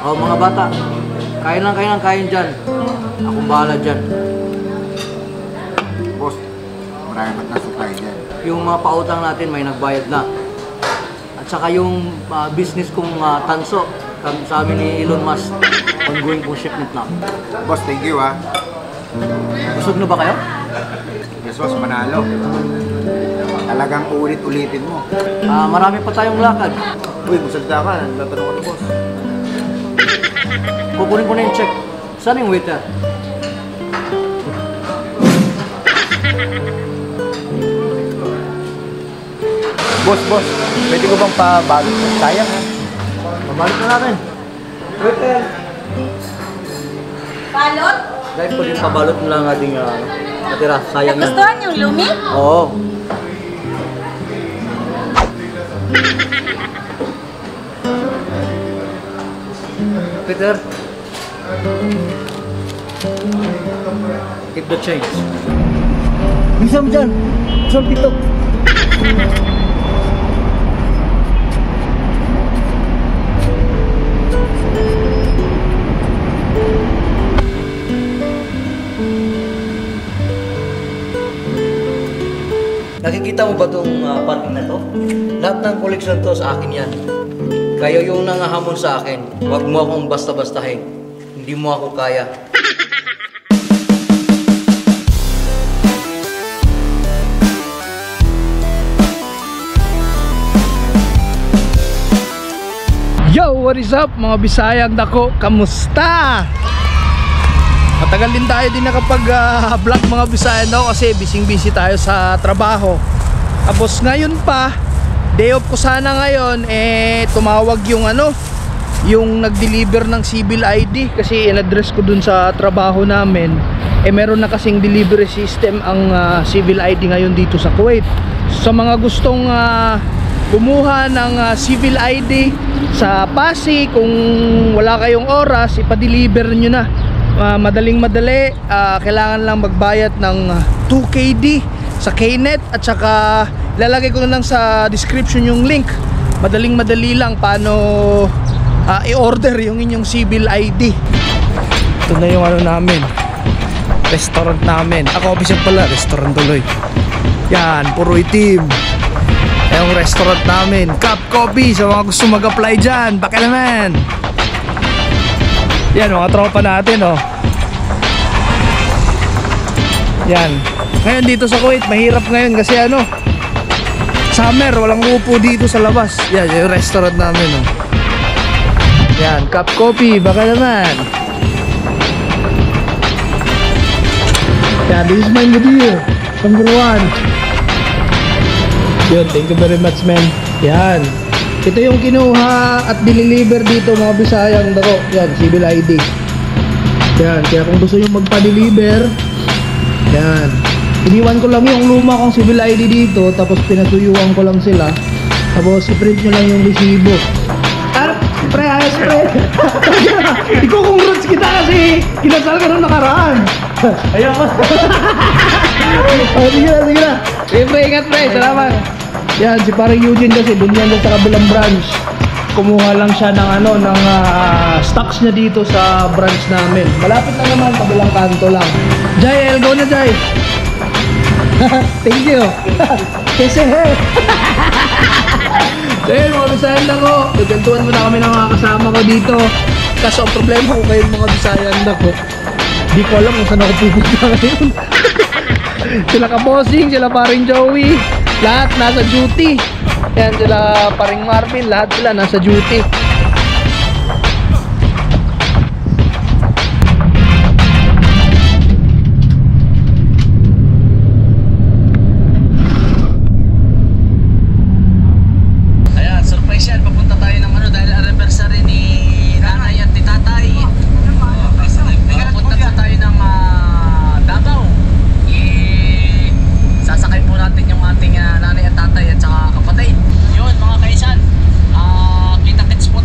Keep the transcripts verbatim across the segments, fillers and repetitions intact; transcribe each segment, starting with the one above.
O mga bata, kain lang, kain lang, kain dyan. Akong bahala dyan. Boss, marami ba't na supply dyan? Yung mga pautang natin may nagbayad na. At saka yung uh, business kong uh, tanso, sa amin ni Elon Musk, ongoing pong shipment na. Boss, thank you ah. Busog na ba kayo? Yes boss, manalo. Talagang ulit-ulitin mo. Uh, marami pa tayong lakad. Uy, magsalita ka. Tatanong ko na boss. Kukunin ko na yung check. Saan yung waiter? Boss, boss, pwede ko bang pabalot? Sayang ha? Pabalot na natin. Waiter! Balot? Dahil po din pabalot mo lang ating uh, natira. Sayang yan. Nagustuhan yung lumi? Oo. Peter. Keep the change. Bisa mo dyan. Saan dito? Nakikita mo ba itong uh, parking na to? Lahat ng koleksyon to sa akin yan. Kaya yung nangahamon sa akin, huwag mo akong basta-bastahin. Hindi mo ako kaya. Yo, what is up mga Bisayang dako? Kamusta? Matagal din tayo din nakapag-vlog uh, mga Bisayang daw kasi busy-busy tayo sa trabaho. Tapos ngayon pa, day off ko sana ngayon, eh tumawag yung ano, yung nag-deliver ng civil I D kasi in-address ko dun sa trabaho namin. Eh meron na kasing delivery system ang uh, civil I D ngayon dito sa Kuwait. Sa mga gustong uh, kumuha ng uh, civil I D sa Pasig, kung wala kayong oras, ipa-deliver nyo na. Uh, madaling madali, uh, kailangan lang magbayad ng uh, two K D sa Knet at saka lalagay ko na lang sa description yung link. Madaling madali lang paano uh, i-order yung inyong civil I D. Ito na yung ano namin, restaurant namin. Ako official pala, restaurant tuloy. Yan, puro itim. Yung restaurant namin, Cup Coffee. Sa mga gusto mag-apply dyan, baka naman. Yan, mga tropa natin, oh. Yan. Ngayon dito sa Kuwait, mahirap ngayon kasi ano, summer, walang upo dito sa labas. Yan, yung restaurant namin, oh. Yan, Cup Coffee, baka naman. Yan, this is my video. Number one. Yun, thank you very much, man. Yan. Ito yung kinuha at deliver dito mga Bisayang dako. Yan, civil I D. Yan, kaya kung gusto nyo magpa-deliver, yan. Iniwan ko lang yung luma kong civil I D dito, tapos pinatuyuan ko lang sila. Tapos i-print nyo lang yung resibo. Ah, pre, ayos pre. Ikaw congrats kita kasi kinasal ka nung nakaraan. Ayaw ko. Oh, sige na, sige na. Sige pre, ingat pre, salamat. Yan, si parang Eugene kasi doon yan sa kabilang branch. Kumuha lang siya ng ano, ng uh, stocks niya dito sa branch namin. Malapit na naman, kabilang kanto lang. Jai, go na Jai. Thank you. Kasi he. Dahil mga Bisayan dako, nagkantuan mo na kami ng mga kasama ko dito. Kaso ang problema ko kayo mga Bisayan dako, di ko alam kung saan ako pupunta ngayon. Sila Kabosing, sila paring Joey, lahat nasa duty. Yan, sila paring Marvin, lahat sila nasa duty. Ayan, surprise yan. Papunta tayo ng ano dahil anniversary ni nanay at ni tatay. Papunta po tayo ng uh, Davao. Sasakay po natin yung ating uh, nanay at tatay at saka kapatid. Yun mga kaisan, uh, kita-kits po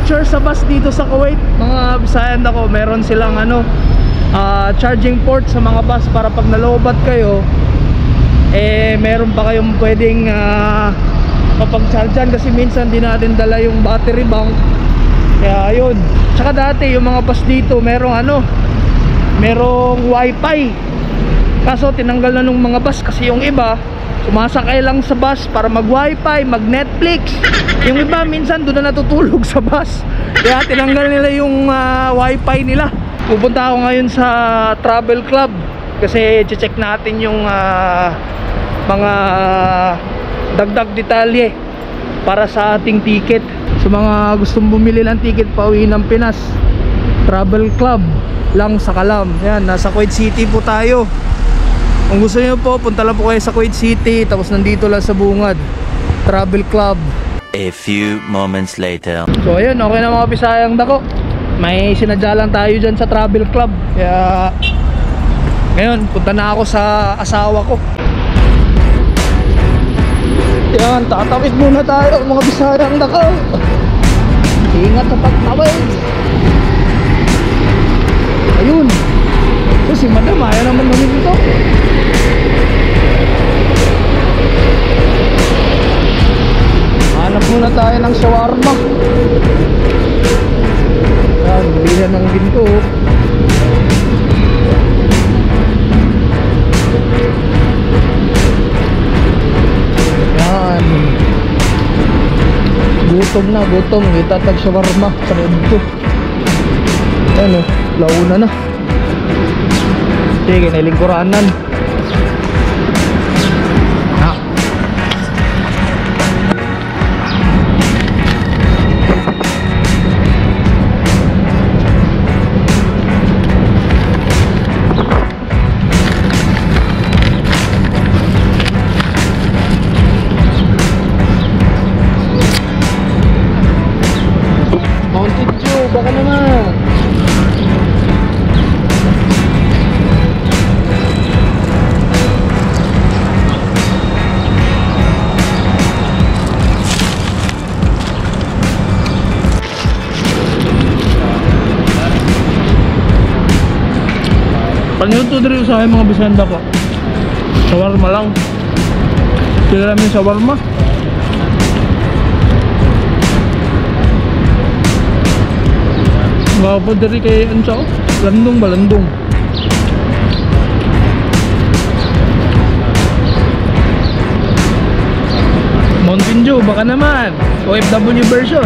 feature sa bus dito sa Kuwait, mga Bisayan ako, meron silang ano, uh, charging port sa mga bus para pag nalobat kayo, eh meron pa kayong pwedeng uh, mapag-chargean kasi minsan di natin dala yung battery bank. Kaya ayun. Tsaka dati yung mga bus dito merong ano, merong wifi. Kaso tinanggal na nung mga bus kasi yung iba sumasakay lang sa bus para mag wifi, mag Netflix. Yung iba minsan doon na natutulog sa bus. Kaya tinanggal nila yung uh, wifi nila. Pupunta ako ngayon sa travel club kasi check natin yung uh, mga uh, dagdag detalye para sa ating ticket. Sa mga gustong bumili ng ticket pauwi ng Pinas, travel club lang sa Kalam. Yan, nasa Kuwait City po tayo. Kung gusto niyo po, punta lang po kayo sa Kuwait City, tapos nandito lang sa Bungad, travel club. A few moments later. So ayun, okay na mga Bisayang dako. May sinadya lang tayo dyan sa travel club. Kaya ngayon, punta na ako sa asawa ko. Yan, tatawid muna tayo mga Bisayang dako. Ingat sa pagtawid. Ayun. So si madam, ayaw naman namin dito. Hanap muna tayo ng shawarma. Yan, bilihan ng ginto. Yan. Gutom na, gutom. Itatag shawarma sa ginto. Yan o, launa na. Sige, nailingkuranan. Ha. Mountain Dew, baka naman. Panuto dito sa akin mga Bisanda ko. Shawarma lang. Sila namin shawarma. Mga po diri kay Ansa ko. Landong ba? Landong. Mountain Dew, baka naman. O F W version.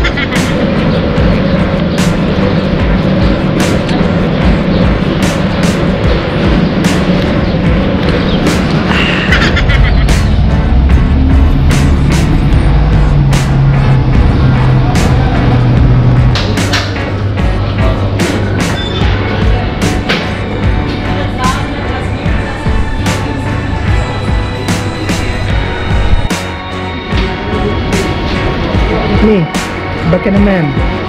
Nih, baka naman.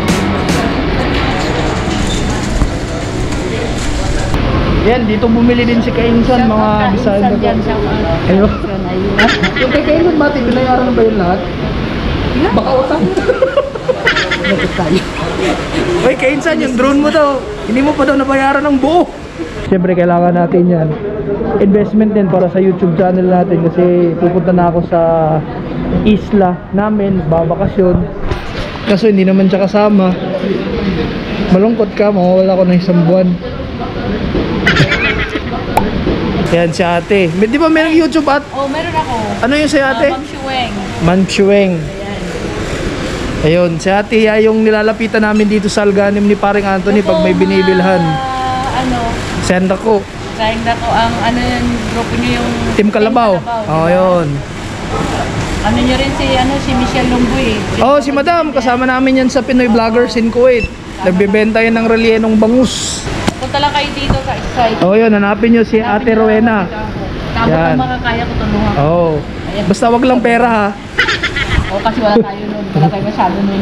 Yan, dito bumili din si Kainsan, mga Bisaya ko. Ayo. Yung kay Kainsan ba, binayaran na ba yun lahat? Baka utang. Bakit tayo? Uy, Kainsan, yung drone mo daw, hindi mo pa daw nabayaran ng buo. Siyempre, kailangan natin yan. Investment din para sa YouTube channel natin kasi pupunta na ako sa isla namin, babakasyon. Kaso hindi naman siya kasama. Malungkot ka, mawawala ko ng isang buwan. Yan si ate. May, di ba mayroong YouTube at? Oh, meron ako. Ano yung si ate? Uh, Ma'am Shueng. Ma'am Shueng. Ayun, si ate yung nilalapitan namin dito sa Alganim ni Paring Anthony pag may binibilhan. Uh, ano? Send ako. Sayang na ko ang ano yung grupo niyo yung Team Kalabaw. Oh, yun. Ano niyo rin si ano si Michelle Lumboy. Si Oh, si Madam, kasama namin yan sa Pinoy Vloggers in Kuwait. Nagbebenta yan ng relyenong bangus. Punta lang kayo dito sa site. Oh, yun, hanapin nyo si Ate Rowena. Tama Yan. kung makakaya ko tulungan. Oh. Basta wag lang pera ha. O kasi wala tayo nun. Wala tayo masyado nun.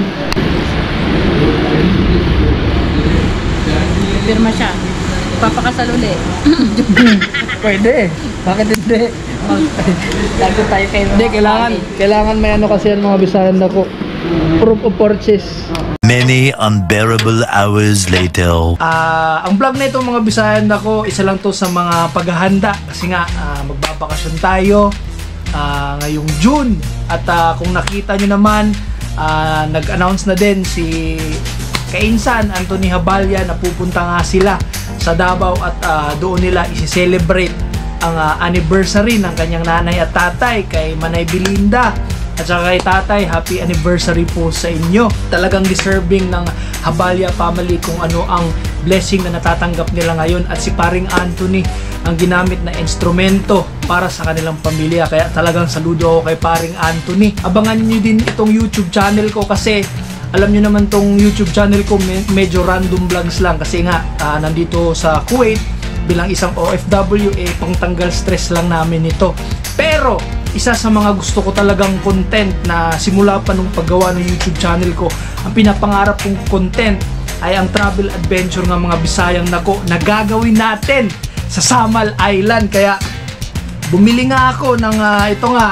Pirma siya. Papakasal uli. Pwede. Bakit hindi? Tago tayo kayo. Hindi, kailangan, kailangan may ano kasi yan mga Bisayan ako. Proof of purchase. Many unbearable hours later. Ah, ang vlog na ito mga Bisayan ako, isa lang to sa mga paghahanda kasi nga ah, magbabakasyon tayo ah, ngayong June at ah, kung nakita nyo naman ah, nag-announce na din si Kainsan Anthony Habalya na pupunta nga sila sa Davao at ah, doon nila isi-celebrate ang ah, anniversary ng kanyang nanay at tatay kay Manay Belinda. At saka kay tatay, happy anniversary po sa inyo. Talagang deserving ng Habalya family kung ano ang blessing na natatanggap nila ngayon. At si paring Anthony ang ginamit na instrumento para sa kanilang pamilya. Kaya talagang saludo ako kay paring Anthony. Abangan nyo din itong YouTube channel ko kasi alam nyo naman tong YouTube channel ko me- medyo random vlogs lang. Kasi nga, uh, nandito sa Kuwait bilang isang O F W, eh, pangtanggal stress lang namin ito. Pero isa sa mga gusto ko talagang content na simula pa nung paggawa ng YouTube channel ko, ang pinapangarap kong content ay ang travel adventure ng mga Bisayang Dako na gagawin natin sa Samal Island. Kaya bumili nga ako ng uh, ito nga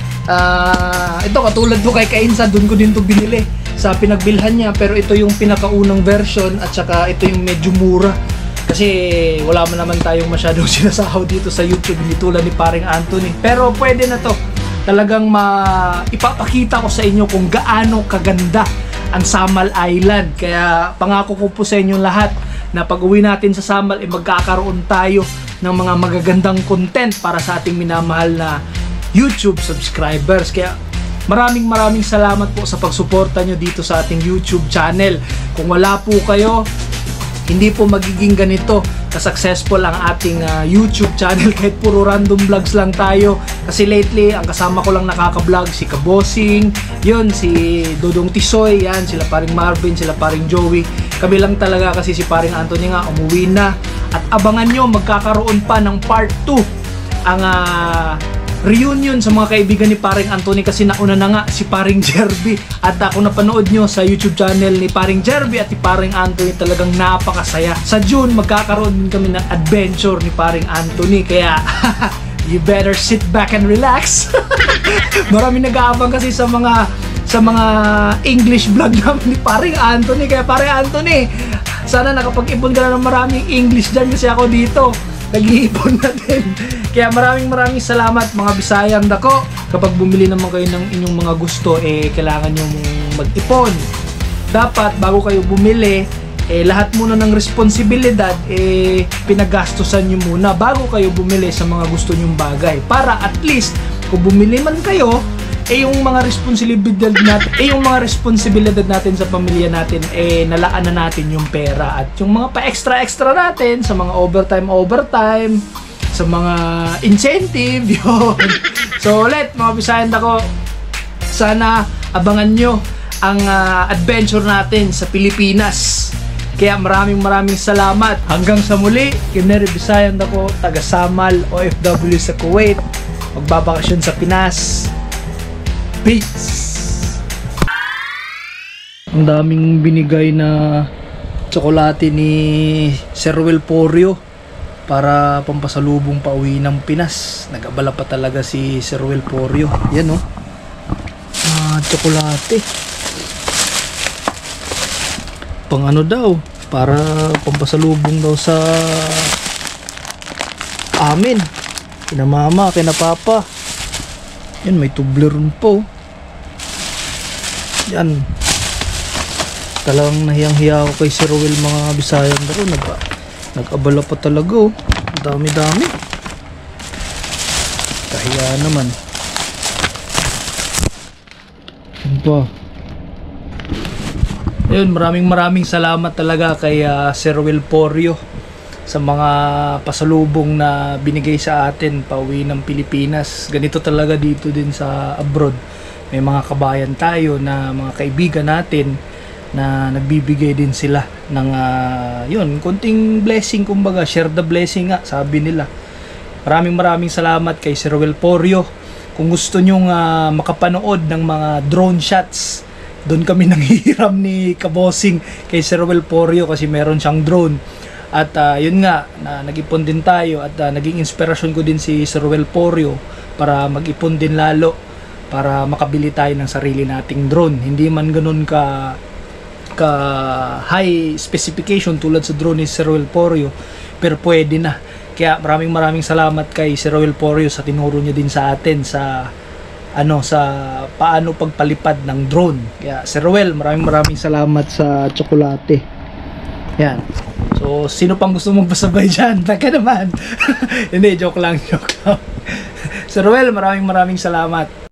uh, ito katulad po kay Kainsa, dun ko din to binili sa pinagbilhan niya, pero ito yung pinakaunang version at saka ito yung medyo mura kasi wala man naman tayong masyadong sinasahod dito sa YouTube, hindi tulad ni paring Anthony. Pero pwede na to. Talagang ma ipapakita ko sa inyo kung gaano kaganda ang Samal Island. Kaya pangako ko po sa inyo lahat na pag uwi natin sa Samal, eh, magkakaroon tayo ng mga magagandang content para sa ating minamahal na YouTube subscribers. Kaya maraming maraming salamat po sa pagsuporta nyo dito sa ating YouTube channel. Kung wala po kayo, hindi po magiging ganito ka-successful ang ating uh, YouTube channel kahit puro random vlogs lang tayo. Kasi lately, ang kasama ko lang nakaka-vlog si Kabosing, yun, si Dodong Tisoy, yan, sila paring Marvin, sila paring Joey. Kami lang talaga kasi si paring Anthony nga umuwi na. At abangan nyo, magkakaroon pa ng part two ang uh, reunion sa mga kaibigan ni paring Anthony kasi nauna na nga si paring Jerby. At uh, kung napanood nyo sa YouTube channel ni paring Jerby at ni paring Anthony, talagang napakasaya. Sa June, magkakaroon din kami ng adventure ni paring Anthony. Kaya you better sit back and relax. Marami nag-aabang kasi sa mga sa mga English vlog namin ni paring Anthony. Kaya paring Anthony, sana nakapag-ipon ka na ng maraming English dyan kasi ako dito nag-iipon na din. Kaya maraming maraming salamat mga Bisayang Dako. Kapag bumili naman kayo ng inyong mga gusto, eh kailangan nyo mag-ipon. Dapat bago kayo bumili, eh lahat muna ng responsibilidad eh pinagastusan nyo muna bago kayo bumili sa mga gusto nyong bagay. Para at least kung bumili man kayo, eh yung mga responsibilidad natin, eh yung mga responsibilidad natin sa pamilya natin, eh nalaan na natin yung pera at yung mga pa-extra-extra natin sa mga overtime overtime, sa mga incentive, yun. So ulit mga Bisayang Dako, sana abangan nyo ang uh, adventure natin sa Pilipinas. Kaya maraming maraming salamat. Hanggang sa muli, Kineri Bisayang Dako, taga Samal, O F W sa Kuwait, magbabakasyon sa Pinas. Peace! Ang daming binigay na tsokolate ni Sir Will Porio para pampasalubong pa uwi ng Pinas. Nag-abala pa talaga si Sir Will Porio. Yan oh. Ah, tsokolate. Pang ano daw? Para pampasalubong daw sa amin. Kina mama, kina papa. Yan, may Toblerone po. Yan. Talagang nahiyang-hiya ako kay Sir Will mga Bisayang Dako. Nag Nag-abala pa talaga oh. Dami-dami. Kahiya naman. Yan pa. Ayun, maraming maraming salamat talaga kay uh, Sir Will Porio sa mga pasalubong na binigay sa atin pauwi ng Pilipinas. Ganito talaga dito din sa abroad. May mga kabayan tayo na mga kaibigan natin na nagbibigay din sila ng uh, yun, konting blessing, kumbaga share the blessing nga, sabi nila. Maraming maraming salamat kay Sir Will Porio. Kung gusto nyong uh, makapanood ng mga drone shots, doon kami nanghihiram ni Kabosing kay Sir Will Porio kasi meron siyang drone. At uh, yun nga, na nag-ipon din tayo at uh, naging inspirasyon ko din si Sir Will Porio para mag-ipon din lalo para makabili tayo ng sarili nating drone. Hindi man ganun ka ka high specification tulad sa drone ni Sir Roel Porio, pero pwede na. Kaya maraming maraming salamat kay Sir Roel Porio sa tinuro niya din sa atin sa ano sa paano pagpalipad ng drone. Kaya Sir Roel, maraming maraming salamat sa tsokolate. Yan. So, sino pang gusto mong pasabay dyan? Taka naman. Hindi, joke lang, joke lang. Sir Roel, maraming maraming salamat.